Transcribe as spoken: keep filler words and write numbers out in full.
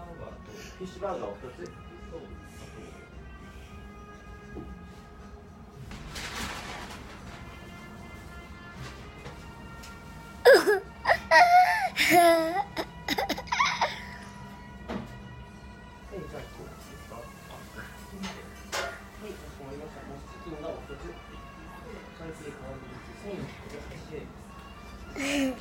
ガーとフィッシュバーガーをふたつと、 うん